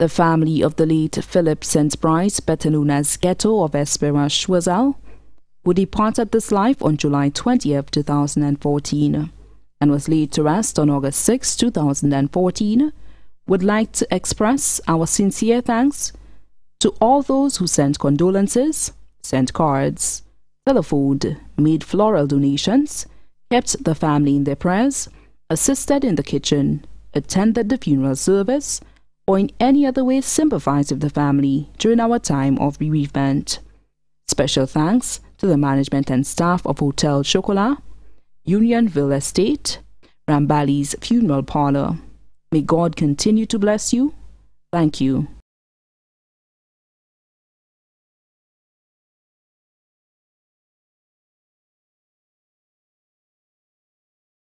The family of the late Philip St. Brice, better known as Ghetto of Espera Choiseul, who departed this life on July 20th, 2014, and was laid to rest on August 6, 2014, would like to express our sincere thanks to all those who sent condolences, sent cards, telephoned, made floral donations, kept the family in their prayers, assisted in the kitchen, attended the funeral service, or in any other way sympathized with the family during our time of bereavement. Special thanks to the management and staff of Hotel Chocolat, Unionville Estate, Rambali's Funeral Parlor. May God continue to bless you. Thank you.